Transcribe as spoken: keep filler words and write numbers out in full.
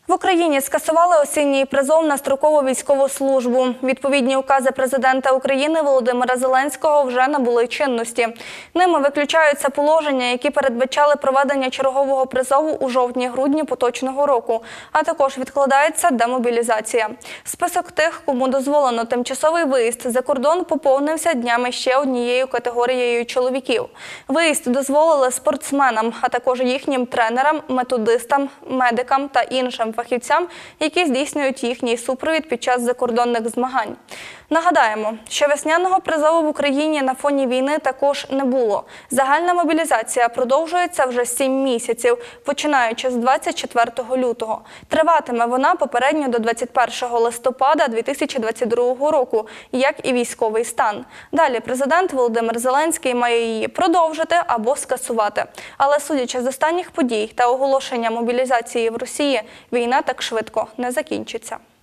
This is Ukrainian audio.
В Україні скасували осінній призов на строкову військову службу. Відповідні укази президента України Володимира Зеленського вже набули чинності. Ними виключаються положення, які передбачали проведення чергового призову у жовтні-грудні поточного року, а також відкладається демобілізація. Список тих, кому дозволено тимчасовий виїзд за кордон, поповнився днями ще однією категорією чоловіків. Виїзд дозволили спортсменам, а також їхнім тренерам, методистам, медикам та іншим фахівцям, які здійснюють їхній супровід під час закордонних змагань. Нагадаємо, що весняного призову в Україні на фоні війни також не було. Загальна мобілізація продовжується вже сім місяців, починаючи з двадцять четвертого лютого. Триватиме вона попередньо до двадцять першого листопада дві тисячі двадцять другого року, як і військовий стан. Далі президент Володимир Зеленський має її продовжити або скасувати. Але судячи з останніх подій та оголошення мобілізації в Росії, війна так швидко не закінчиться.